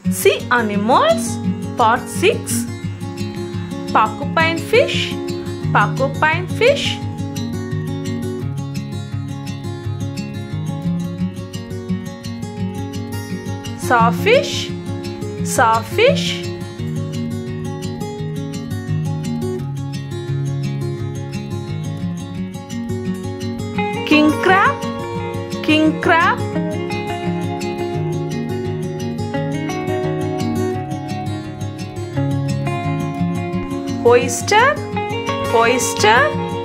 Sea animals, part 6. Porcupine fish, porcupine fish. Sawfish, sawfish. King crab, king crab. Oyster, oyster.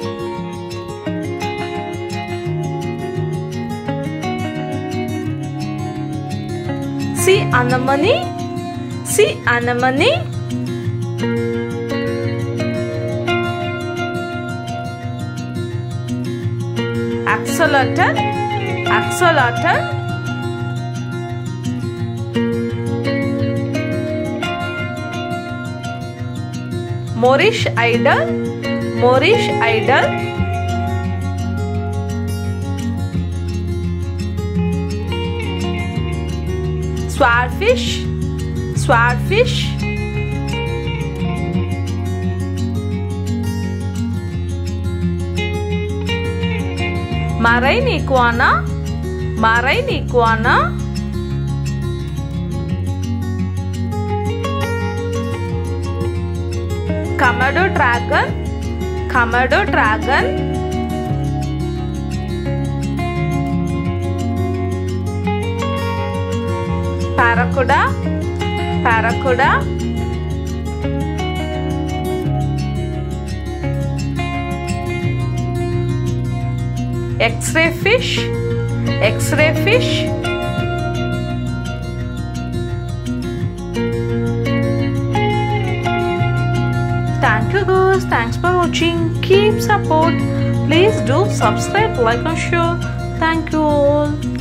Sea anemone, sea anemone. Axolotl, axolotl. Moorish idol, Moorish idol. Swordfish, swordfish. Marine iguana, marine iguana. Komodo dragon, Komodo dragon. Barracuda, barracuda. X-ray fish, X-ray fish. Thank you guys, thanks for watching. Keep support. Please do subscribe, like and share. Thank you all.